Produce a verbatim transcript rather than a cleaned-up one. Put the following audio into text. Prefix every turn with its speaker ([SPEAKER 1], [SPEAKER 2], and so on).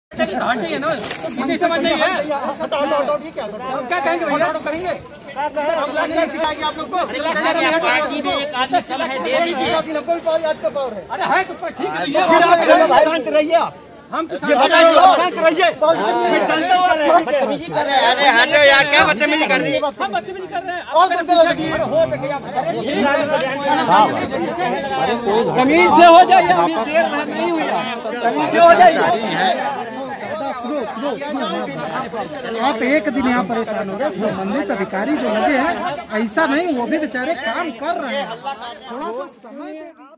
[SPEAKER 1] चाहिए ना, हिंदी समझ नहीं है। क्या कहेंगे भैया? कहेंगे आप लोग को पार्टी में एक आदमी चला है, दे दीजिए। आज का पावर है। अरे है तो ठीक है, शांत रहिए। हम तो शांत रहिए। अरे हटो यार, क्या बदतमीजी कर रही है? हम बदतमीजी कर रहे हैं। तमीज से हो जाइए, अभी देर नहीं हुई, तमीज से हो जाइए।
[SPEAKER 2] आप एक दिन यहाँ परेशान हो गए, संबंधित अधिकारी जो लगे हैं, ऐसा नहीं, वो भी बेचारे काम कर रहे हैं। थोड़ा सा समय